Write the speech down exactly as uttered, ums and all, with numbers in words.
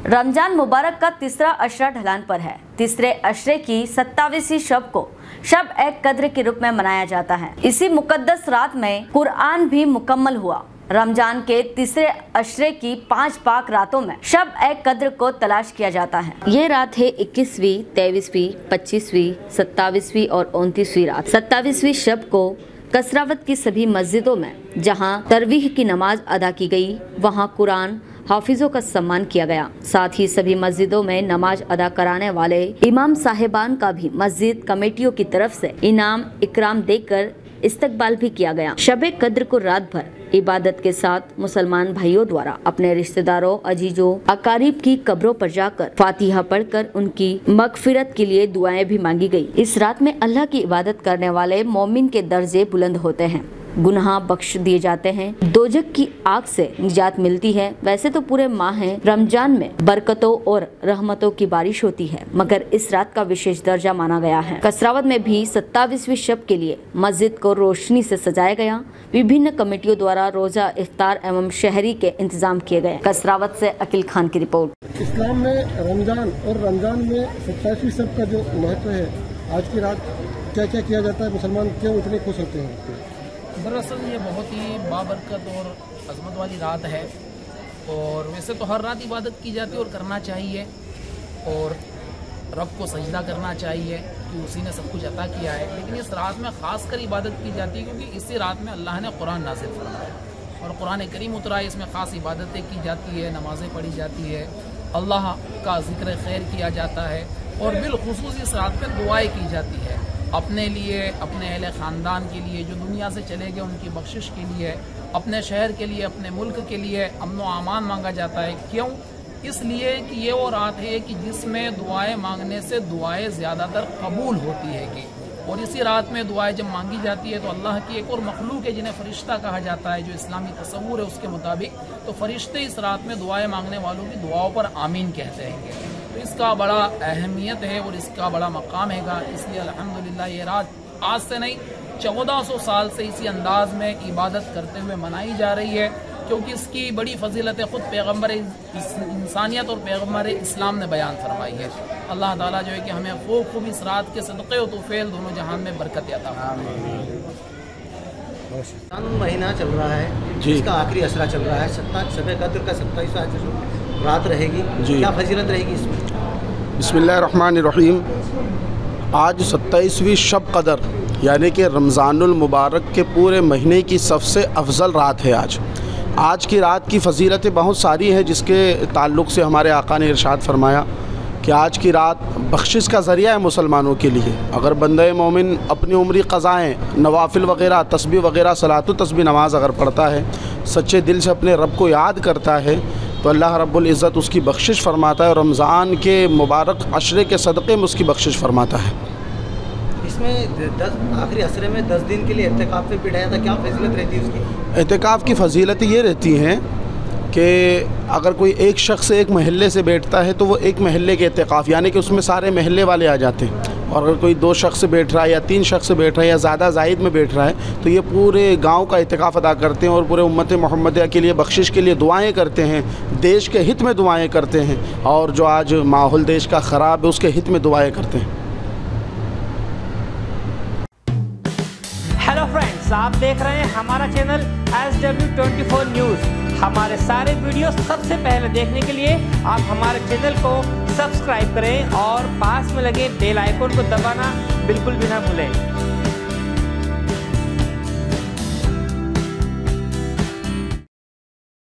रमजान मुबारक का तीसरा अशरा ढलान पर है। तीसरे अशरे की सत्ताईसवीं शब को शब ए कद्र के रूप में मनाया जाता है। इसी मुकद्दस रात में कुरान भी मुकम्मल हुआ। रमजान के तीसरे अशरे की पांच पाक रातों में शब ए कद्र को तलाश किया जाता है। ये रात है इक्कीसवीं, तेईसवीं, पच्चीसवीं, सत्ताईसवीं और उनतीसवीं रात। सत्ताईसवीं शब को कसरावत की सभी मस्जिदों में जहां तरवीह की नमाज अदा की गई, वहां कुरान हाफिजों का सम्मान किया गया। साथ ही सभी मस्जिदों में नमाज अदा कराने वाले इमाम साहिबान का भी मस्जिद कमेटियों की तरफ से इनाम इकराम देकर इस्तकबाल भी किया गया। शब कद्र को रात भर इबादत के साथ मुसलमान भाइयों द्वारा अपने रिश्तेदारों, अजीजों, अकारीब की कब्रों पर जाकर फातिहा पढ़कर उनकी मगफिरत के लिए दुआएं भी मांगी गई। इस रात में अल्लाह की इबादत करने वाले मोमिन के दर्जे बुलंद होते हैं, गुनाह बख्श दिए जाते हैं, दोजख की आग से निजात मिलती है। वैसे तो पूरे माह रमजान में बरकतों और रहमतों की बारिश होती है, मगर इस रात का विशेष दर्जा माना गया है। कसरावत में भी सत्ताईसवीं शब के लिए मस्जिद को रोशनी से सजाया गया। विभिन्न कमेटियों द्वारा रोजा इफ्तार एवं शहरी के इंतजाम किए गए। कसरावत से अकील खान की रिपोर्ट। इस्लाम में रमजान और रमजान में सत्ताईसवीं शब का जो महत्व है, आज की रात क्या क्या किया जाता है, मुसलमान क्यों इतने खुश होते हैं? दरअसल ये बहुत ही बाबरकत और अजमत वाली रात है और वैसे तो हर रात इबादत की जाती है और करना चाहिए और रब को सजदा करना चाहिए कि उसी ने सब कुछ अता किया है। लेकिन इस रात में ख़ास कर इबादत की जाती है क्योंकि इसी रात में अल्लाह ने कुरान नाज़िल फरमाया और कुरान करीम उतरा है। इसमें ख़ास इबादतें की जाती है, नमाज़ें पढ़ी जाती है, अल्लाह का ज़िक्र खैर किया जाता है और बिलखुसूस इस रात में दुआएँ की जाती है अपने लिए, अपने अहले ख़ानदान के लिए जो दुनिया से चले गए उनकी बख्शिश के लिए, अपने शहर के लिए, अपने मुल्क के लिए अमन व अमान मांगा जाता है। क्यों? इसलिए कि ये वो रात है कि जिसमें दुआएं मांगने से दुआएं ज़्यादातर कबूल होती है कि और इसी रात में दुआएं जब मांगी जाती है तो अल्लाह की एक और मखलूक है जिन्हें फ़रिश्ता कहा जाता है, जो इस्लामी तस्वूर है उसके मुताबिक, तो फ़रिश्ते इस रात में दुआएं मांगने वालों की दुआओं पर आमीन कहते हैं। तो इसका बड़ा अहमियत है और इसका बड़ा मकाम हैगा। इसलिए अल्हम्दुलिल्लाह ये रात आज से नहीं चौदह सौ साल से इसी अंदाज में इबादत करते हुए मनाई जा रही है क्योंकि इसकी बड़ी फजीलत ख़ुद पैगम्बर इंसानियत और पैगम्बर इस्लाम ने बयान फरमाई है। अल्लाह ताला जो है कि हमें खूब खूब इस रात के सदक़े और तौफ़ील दोनों जहान में बरकत अता फरमाए। महीना चल रहा है जिसका आखिरी असरा चल रहा है, सत्ता शब कद्र का सत्ताईसवां रात रहेगी, क्या फजीलत रहेगी इसमें? बिस्मिल्लाहिर्रहमानिर्रहीम। आज सत्ताईसवीं शब कदर यानी कि रमज़ानुल मुबारक के पूरे महीने की सबसे अफजल रात है। आज आज की रात की फ़जीलतें बहुत सारी हैं जिसके ताल्लुक़ से हमारे आका ने इरशाद फरमाया कि आज की रात बख्शिश का ज़रिया है मुसलमानों के लिए। अगर बंदे मोमिन अपनी उम्री क़ज़ाएँ, नवाफिल वग़ैरह, तस्बीह वग़ैरह, सलातो तस्बीह नमाज अगर पढ़ता है, सच्चे दिल से अपने रब को याद करता है तो अल्लाह रब्बुल इज़्ज़त उसकी बख्शिश फरमाता है और रमज़ान के मुबारक अशरे के सदक़े में उसकी बख्शिश फरमाता है। इसमें दस आखिरी असरे में दस दिन के लिए एहतिकाफ़ पे बिठाया था, क्या फजीलत रहती है उसकी? एहतिकाफ़ की फ़जीलत ये रहती हैं कि अगर कोई एक शख्स एक महल्ले से बैठता है तो वो एक महल्ले के एहतिकाफ़ यानी कि उसमें सारे महल्ले वाले आ जाते हैं, और अगर कोई दो शख्स बैठ रहा है या तीन शख्स बैठ रहा है या ज़्यादा ज़ायद में बैठ रहा है तो ये पूरे गांव का एहतिकाफ़ अदा करते हैं और पूरे उम्मत मोहम्मदिया के लिए बख्शिश के लिए दुआएं करते हैं, देश के हित में दुआएं करते हैं और जो आज माहौल देश का ख़राब है उसके हित में दुआएं करते हैं। हेलो फ्रेंड्स, आप देख रहे हैं हमारा channel S W twenty four news. हमारे सारे वीडियो सबसे पहले देखने के लिए आप हमारे चैनल को सब्सक्राइब करें और पास में लगे बेल आइकन को दबाना बिल्कुल भी ना भूलें।